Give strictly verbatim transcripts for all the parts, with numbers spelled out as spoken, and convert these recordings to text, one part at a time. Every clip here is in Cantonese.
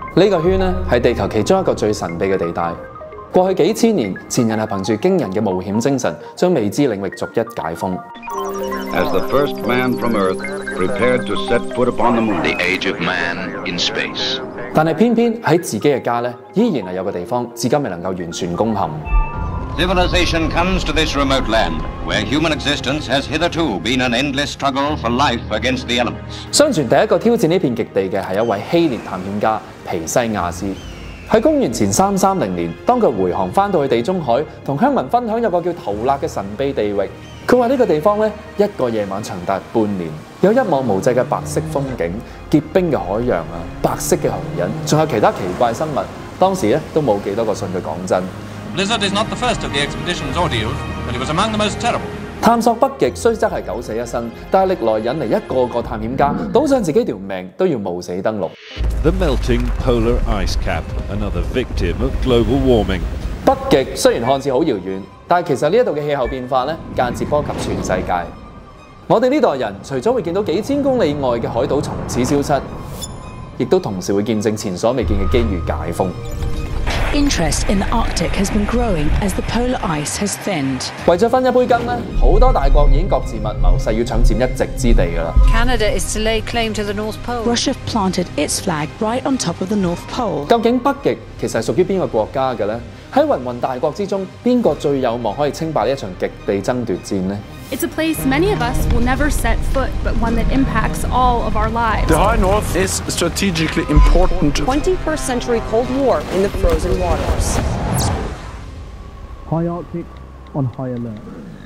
呢個圈呢係地球其中一個最神秘嘅地帶。過去幾千年，前人係憑住驚人嘅冒險精神，將未知領域逐一解封。 As the first man from Earth prepared to set foot upon the moon, the age of man in space. 但係偏偏喺自己嘅家呢，依然係有個地方至今未能夠完全攻陷。 Civilization comes to this remote land, where human existence has hitherto been an endless struggle for life against the elements. 相傳第一個挑戰呢片極地嘅係一位希臘探險家皮西亞斯。喺公元前三三零年，當佢回航翻到去地中海，同鄉民分享有個叫圖勒嘅神秘地域。佢話呢個地方咧，一個夜晚長達半年，有一望無際嘅白色風景、結冰嘅海洋啊、白色嘅紅人，仲有其他奇怪生物。當時咧都冇幾多個信佢講真。 Blizzard is not the first of the expedition's ordeals, but it was among the most terrible. 探索北極雖則係九死一生，但係歷來引嚟一個個探險家賭上自己條命都要冒死登陸。 The melting polar ice cap, another victim of global warming. 北極雖然看似好遙遠，但係其實呢一度嘅氣候變化咧，間接波及全世界。我哋呢代人除咗會見到幾千公里外嘅海島從此消失，亦都同時會見證前所未見嘅機遇解封。 Interest in the Arctic has been growing as the polar ice has thinned. 為咗分一杯羹咧，好多大國已經各自密謀，誓要搶佔一席之地㗎啦。 Canada is to lay claim to the North Pole. Russia planted its flag right on top of the North Pole. 究竟北極其實係屬於邊個國家嘅咧？喺芸芸大國之中，邊個最有望可以稱霸呢一場極地爭奪戰呢？ It's a place many of us will never set foot, but one that impacts all of our lives. The High North is strategically important. twenty-first century Cold War in the frozen waters. High Arctic on high alert.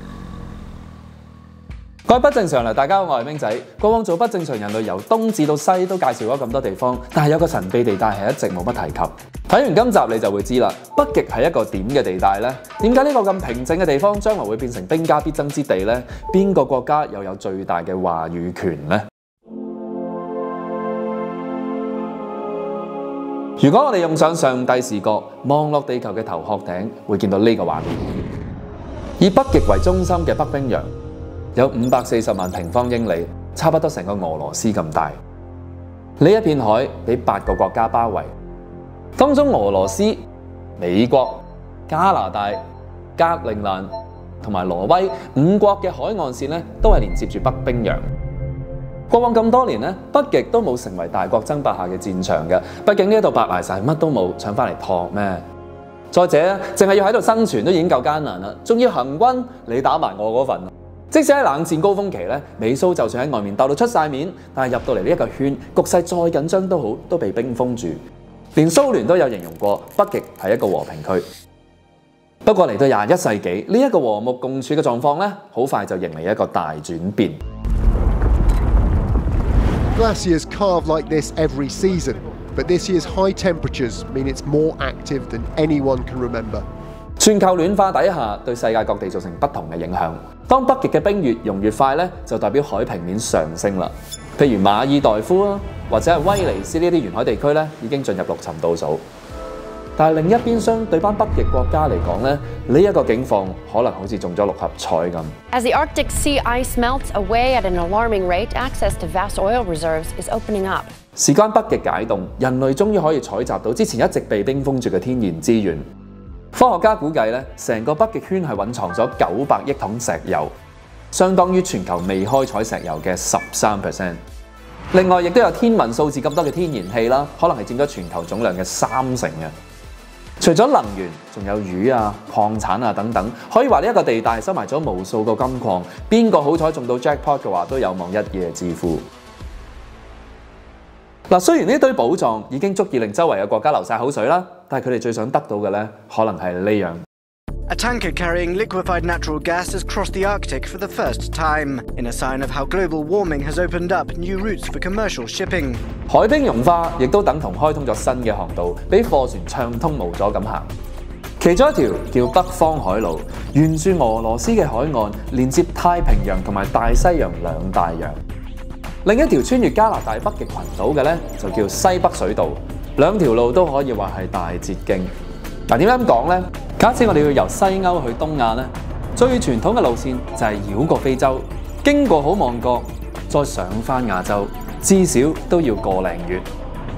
各位不正常嚟，大家好，我係冰仔。過往做不正常人類由東至到西都介紹咗咁多地方，但係有個神秘地帶係一直冇乜提及。睇完今集你就會知啦，北極係一個點嘅地帶呢？點解呢個咁平靜嘅地方將來會變成兵家必爭之地呢？邊個國家又有最大嘅話語權呢？如果我哋用上上帝視角望落地球嘅頭殼頂，會見到呢個畫面。以北極為中心嘅北冰洋有五百四十萬平方英里，差不多成個俄羅斯咁大。呢一片海俾八個國家包圍，當中俄羅斯、美國、加拿大、格陵蘭同埋挪威五國嘅海岸線咧，都係連接住北冰洋。過往咁多年咧，北極都冇成為大國爭霸下嘅戰場嘅，畢竟呢一度白埋晒，乜都冇，搶翻嚟托咩？再者咧，淨係要喺度生存都已經夠艱難啦，仲要行軍，你打埋我嗰份。即使喺冷戰高峰期咧，美蘇就算喺外面鬥到出晒面，但係入到嚟呢一個圈，局勢再緊張都好，都被冰封住。連蘇聯都有形容過北極係一個和平區。不過嚟到廿一世紀，呢、這、一個和睦共處嘅狀況咧，好快就迎嚟一個大轉變。 Glaciers carve like this every season, but this year's high temperatures mean it's more active than anyone can remember. 全球暖化底下，對世界各地造成不同嘅影響。當北極嘅冰越融越快咧，就代表海平面上升啦。譬如馬爾代夫啊，或者係威尼斯呢啲沿海地區咧，已經進入陸沉倒數。但係另一邊廂對班北極國家嚟講咧，呢一個境況可能好似中咗六合彩咁。 As the Arctic sea ice melts away at an alarming rate, access to vast oil reserves is opening up. 事關北極解凍，人類終於可以採集到之前一直被冰封住嘅天然資源。科學家估計咧，成個北極圈係蘊藏咗九百億桶石油，相當於全球未開採石油嘅十三 percent。另外，亦都有天文數字咁多嘅天然氣啦，可能係佔咗全球總量嘅三成嘅。除咗能源，仲有魚啊、礦產啊等等，可以話呢一個地帶收埋咗無數個金礦，邊個好彩中到 jackpot 嘅話，都有望一夜致富。嗱，雖然呢堆寶藏已經足以令周圍嘅國家流晒口水啦，但係佢哋最想得到嘅咧，可能係呢樣。 A tanker carrying liquefied natural gas has crossed the Arctic for the first time, in a sign of how global warming has opened up new routes for commercial shipping. 海冰融化亦都等同開通咗新嘅航道，俾貨船暢通無阻咁行。其中一條叫北方海路，沿住俄羅斯嘅海岸，連接太平洋同埋大西洋兩大洋。另一條穿越加拿大北極群島嘅咧，就叫西北水道。兩條路都可以話係大捷徑。嗱，點解咁講咧？假設我哋要由西歐去東亞咧，最傳統嘅路線就係繞過非洲，經過好望角，再上返亞洲，至少都要個零月。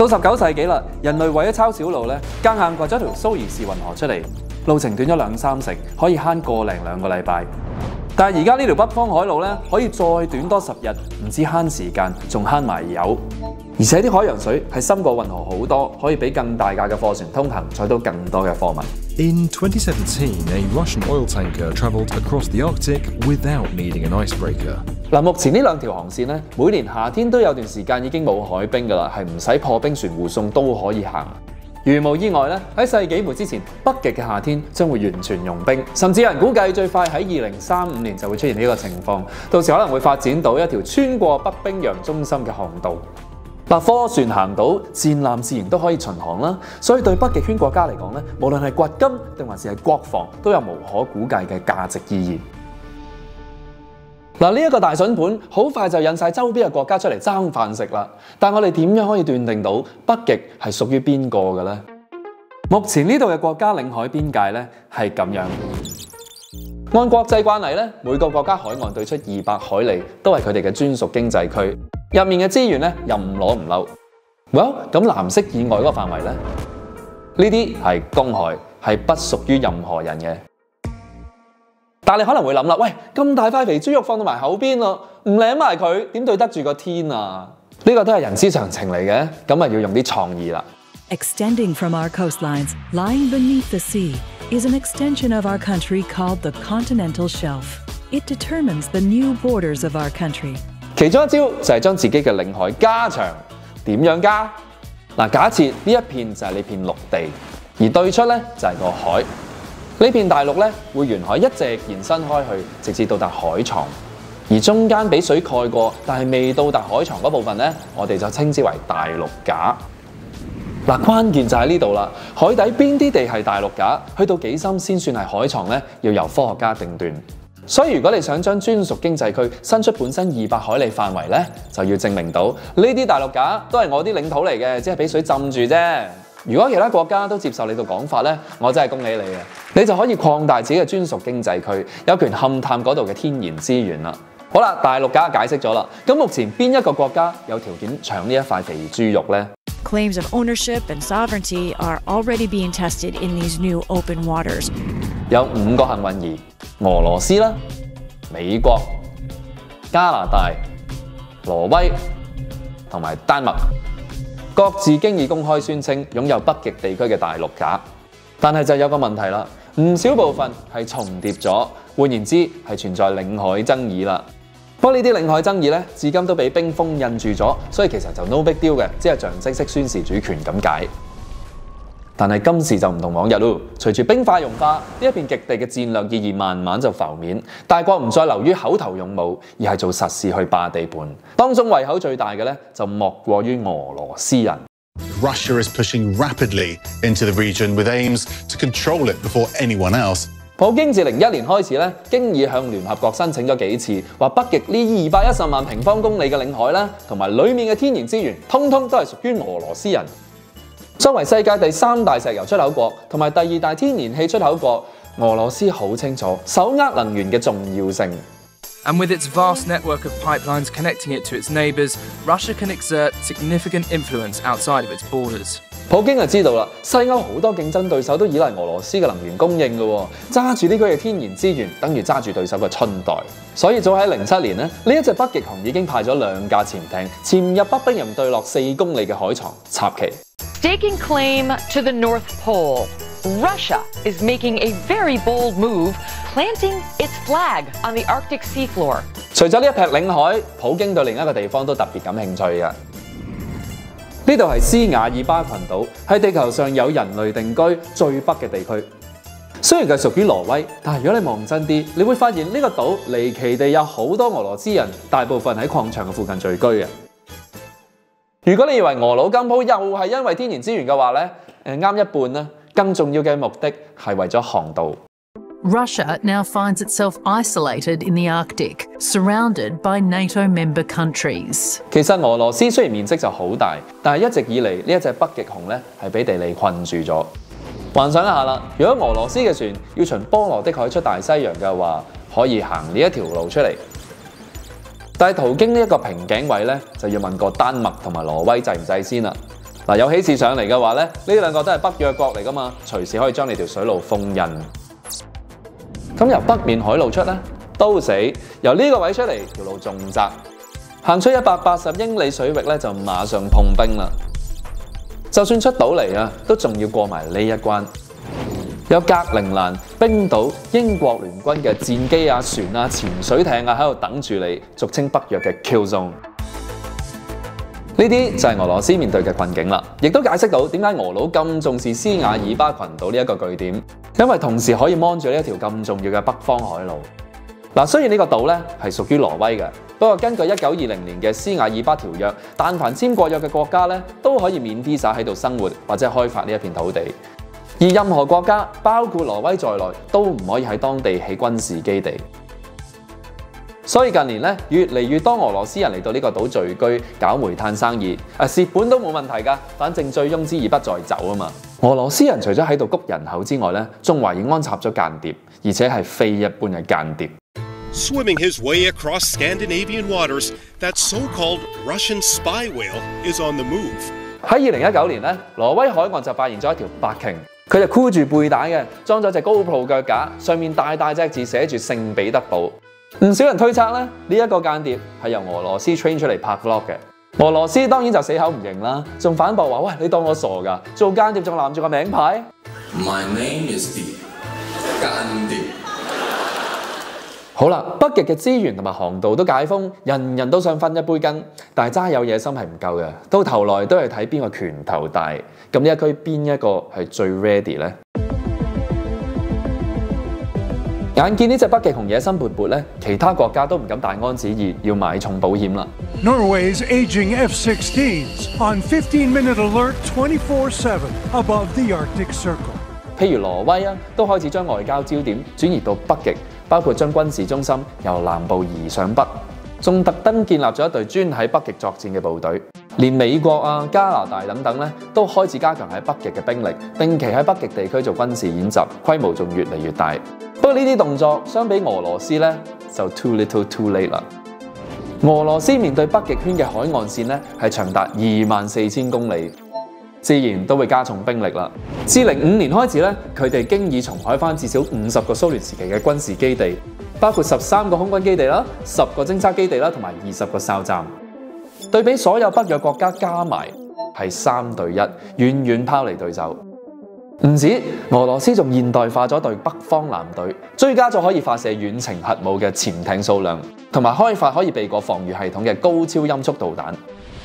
到十九世紀啦，人類為咗抄小路咧，夾硬掘咗條蘇伊士運河出嚟，路程短咗兩三成，可以慳個零兩個禮拜。但係而家呢條北方海路咧，可以再短多十日，唔止慳時間，仲慳埋油。而且啲海洋水係深過運河好多，可以俾更大架嘅貨船通行，載到更多嘅貨物。 In twenty seventeen, a Russian oil tanker travelled across the Arctic without needing an icebreaker. 嗱，目前呢兩條航線咧，每年夏天都有段時間已經冇海冰㗎啦，係唔使破冰船護送都可以行。如無意外咧，喺世紀末之前，北極嘅夏天將會完全融冰，甚至有人估計最快喺二零三五年就會出現呢個情況，到時可能會發展到一條穿過北冰洋中心嘅航道。嗱，貨船行到，戰艦自然都可以巡航啦，所以對北極圈國家嚟講咧，無論係掘金定還是係國防，都有無可估計嘅價值意義。嗱，呢一個大筍盤好快就引晒周邊嘅國家出嚟爭飯食啦。但我哋點樣可以斷定到北極係屬於邊個嘅呢？目前呢度嘅國家領海邊界咧係咁樣。按國際慣例咧，每個國家海岸對出二百海里都係佢哋嘅專屬經濟區，入面嘅資源咧又唔攞唔漏。Well， 咁藍色以外嗰個範圍咧，呢啲係公海，係不屬於任何人嘅。但你可能會諗啦，喂，咁大塊肥豬肉放到埋口邊咯，唔舐埋佢，點對得住個天啊？呢個都係人之常情嚟嘅，咁啊要用啲創意啦。 Extending from our coastlines, lying beneath the sea, is an extension of our country called the continental shelf. It determines the new borders of our country. 其中一招就係將自己嘅領海加長。點樣加？嗱，假設呢一片就係呢片陸地，而對出咧就係個海。呢片大陸咧會沿海一直延伸開去，直至到達海床。而中間俾水蓋過，但係未到達海床嗰部分咧，我哋就稱之為大陸架。嗱，關鍵就喺呢度啦。海底邊啲地係大陸架，去到幾深先算係海床咧？要由科學家定斷。所以如果你想將專屬經濟區伸出本身二百海里範圍咧，就要證明到呢啲大陸架都係我啲領土嚟嘅，只係俾水浸住啫。如果其他國家都接受你個講法咧，我真係恭喜你嘅，你就可以擴大自己嘅專屬經濟區，有權勘探嗰度嘅天然資源啦。好啦，大陸架解釋咗啦，咁目前邊一個國家有條件搶呢一塊肥豬肉咧？ Claims of ownership and sovereignty are already being tested in these new open waters. 有五個幸運兒，俄羅斯啦、美國、加拿大、挪威同埋丹麥，各自經已公開宣稱擁有北極地區嘅大陸架，但係就有個問題啦，唔少部分係重疊咗，換言之係存在領海爭議啦。不過呢啲領海爭議咧，至今都俾冰封印住咗，所以其實就 no big deal 嘅，只係象徵式宣示主權咁解。但係今時就唔同往日咯，隨住冰塊融化，呢一片極地嘅戰略意義慢慢就浮面，大國唔再流於口頭用武，而係做實事去霸地盤。當中胃口最大嘅咧，就莫過於俄羅斯人。 Russia is pushing rapidly into the region with aims to control it before anyone else. 普京自零一年開始咧，經已向聯合國申請咗幾次，話北極呢二百一十萬平方公里嘅領海啦，同埋裡面嘅天然資源，通通都係屬於俄羅斯人。作為世界第三大石油出口國，同埋第二大天然氣出口國，俄羅斯好清楚手握能源嘅重要性。 And with its vast network of pipelines connecting it to its neighbours, Russia can exert significant influence outside of its borders. 普京就知道啦，西歐好多競爭對手都依賴俄羅斯嘅能源供應嘅喎，揸住呢區嘅天然資源，等於揸住對手嘅春袋。所以早喺零七年咧，呢一隻北極熊已經派咗兩架潛艇潛入北冰洋對落四公里嘅海床插旗。 Staking claim to the North Pole, Russia is making a very bold move, planting its flag on the Arctic seafloor. 除咗呢一片領海，普京對另一個地方都特別感興趣嘅。呢度係斯瓦爾巴群島，係地球上有人類定居最北嘅地區。雖然佢屬於挪威，但係如果你望真啲，你會發現呢個島離奇地有好多俄羅斯人，大部分喺礦場嘅附近聚居嘅。如果你以為俄佬金鋪又係因為天然資源嘅話咧，誒啱一半啦。更重要嘅目的係為咗航道。 Russia now finds itself isolated in the Arctic, surrounded by NATO member countries. 其實俄羅斯雖然面積就好大，但係一直以嚟呢一隻北極熊咧係俾地理困住咗。幻想一下啦，如果俄羅斯嘅船要循波羅的海出大西洋嘅話，可以行呢一條路出嚟。但係途經呢一個瓶頸位咧，就要問過丹麥同埋挪威制唔制先啦。 嗱，有喜事上嚟嘅話咧，呢兩個都係北約國嚟噶嘛，隨時可以將你條水路封印。咁由北面海路出咧，都死；由呢個位出嚟，條路仲窄，行出一百八十英里水域咧，就馬上碰冰啦。就算出到嚟啊，都仲要過埋呢一關。有格陵蘭、冰島、英國聯軍嘅戰機啊、船啊、潛水艇啊喺度等住你，俗稱北約嘅 Kill Zone。呢啲就係俄羅斯面對嘅困境啦，亦都解釋到點解俄佬咁重視斯瓦爾巴群島呢一個據點，因為同時可以芒住呢一條咁重要嘅北方海路。嗱，雖然呢個島咧係屬於挪威嘅，不過根據一九二零年嘅斯瓦爾巴條約，但凡簽過約嘅國家咧，都可以免 visa 喺度生活或者開發呢一片土地。而任何國家，包括挪威在內，都唔可以喺當地起軍事基地。所以近年咧，越嚟越多俄羅斯人嚟到呢個島聚居，搞煤炭生意，啊蝕本都冇問題㗎，反正醉翁之意不在酒啊嘛。俄羅斯人除咗喺度谷人口之外咧，仲懷疑安插咗間諜，而且係非一般嘅間諜。 Swimming his way across Scandinavian waters, that so-called Russian spy whale is on the move. 喺二零一九年咧，挪威海岸就發現咗一條白鯨，佢就箍住背帶嘅，裝咗隻 GoPro 腳架，上面大大隻字寫住聖彼得堡。唔少人推測咧，呢、這、一個間諜係由俄羅斯 train 出嚟拍 vlog 嘅。俄羅斯當然就死口唔認啦，仲反駁話：喂，你當我傻㗎？做間諜仲攬住個名牌 ？My name is the 間諜。 好啦，北極嘅資源同埋航道都解封，人人都想分一杯羹，但係齋有野心係唔夠嘅，到頭來都係睇邊個拳頭大。咁呢一區邊一個係最 ready 呢？眼見呢隻北極熊野心勃勃咧，其他國家都唔敢大安旨意，要買重保險啦。 Norway's aging F sixteens on fifteen minute alert twenty-four seven above the Arctic Circle。 譬如挪威啊，都開始將外交焦點轉移到北極，包括將軍事中心由南部移上北，仲特登建立咗一隊專喺北極作戰嘅部隊。連美國啊、加拿大等等咧，都開始加強喺北極嘅兵力，定期喺北極地區做軍事演習，規模仲越嚟越大。不過呢啲動作相比俄羅斯咧，就 too little too late 啦。俄羅斯面對北極圈嘅海岸線咧，係長達二萬四千公里，自然都會加重兵力啦。自零五年開始咧，佢哋經已重開翻至少五十個蘇聯時期嘅軍事基地，包括十三個空軍基地啦、十個偵察基地啦，同埋二十個哨站。對比所有北約國家加埋係三對一，遠遠拋離對手。唔止，俄羅斯仲現代化咗隊北方艦隊，追加咗可以發射遠程核武嘅潛艇數量，同埋開發可以避過防禦系統嘅高超音速導彈。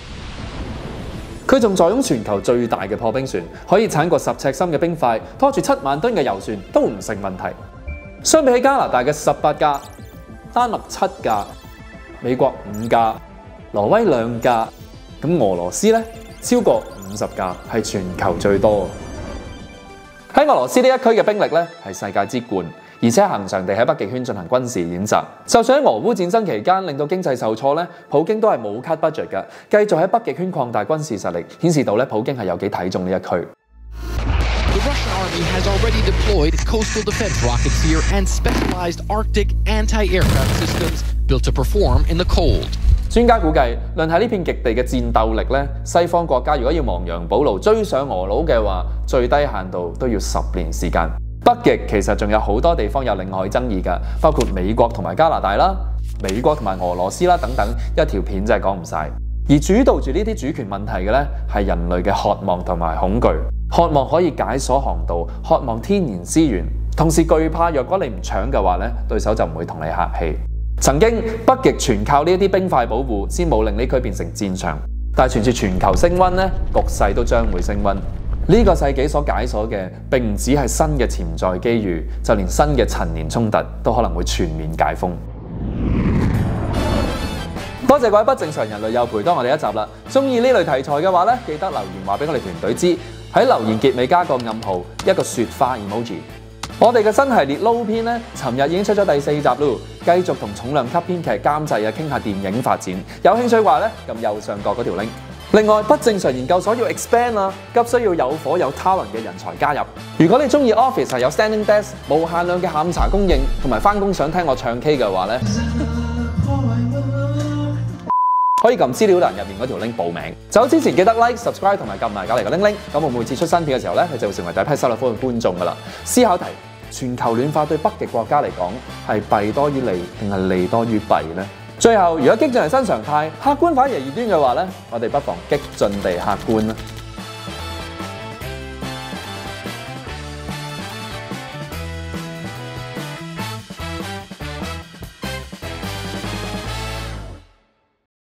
佢仲坐擁全球最大嘅破冰船，可以鏟過十尺深嘅冰塊，拖住七萬噸嘅油船都唔成問題。相比起加拿大嘅十八架、丹麥七架、美國五架、挪威兩架，咁俄羅斯咧超過五十架，係全球最多。喺俄羅斯呢一區嘅兵力咧係世界之冠，而且恆常地喺北極圈進行軍事演習。就算喺俄烏戰爭期間令到經濟受挫咧，普京都係冇 cut budget 嘅，繼續喺北極圈擴大軍事實力，顯示到咧普京係有幾睇重呢一區。 The Russian army has already deployed coastal defense rockets here and specialized Arctic anti-aircraft systems built to perform in the cold. 專家估計，論喺呢片極地嘅戰鬥力咧，西方國家如果要亡羊補牢追上俄佬嘅話，最低限度都要十年時間。北極其實仲有好多地方有領海爭議㗎，包括美國同埋加拿大啦、美國同埋俄羅斯啦等等，一條片真係講唔晒。而主導住呢啲主權問題嘅咧，係人類嘅渴望同埋恐懼，渴望可以解鎖航道，渴望天然資源，同時懼怕若果你唔搶嘅話咧，對手就唔會同你客氣。曾經北極全靠呢一啲冰塊保護，先冇令呢區變成戰場。但係隨住全球升溫咧，局勢都將會升溫。呢個世紀所解鎖嘅並唔只係新嘅潛在機遇，就連新嘅陳年衝突都可能會全面解封。多謝各位不正常人類又陪多我哋一集啦！中意呢類題材嘅話咧，記得留言話俾我哋團隊知，喺留言結尾加個暗號，一個雪花 emoji。我哋嘅新系列撈片咧，尋日已經出咗第四集咯，繼續同重量級編劇監製啊傾下電影發展。有興趣話咧，撳右上角嗰條 link。另外，不正常研究所要 expand 啊，急需要有火有 talent 嘅人才加入。如果你中意 office 係有 standing desk、無限量嘅下午茶供應，同埋翻工想聽我唱 K 嘅話咧。 可以撳資料欄入面嗰條 link 報名。走之前記得 like、subscribe 同埋撳埋隔離個鈴鈴，咁我每次出新片嘅時候咧，你就會成為第一批收睇科嘅觀眾噶啦。思考題：全球暖化對北極國家嚟講係弊多於利，定係利多於弊呢？最後，如果激進係新常態，客觀反而係異端嘅話咧，我哋不妨激進地客觀啦。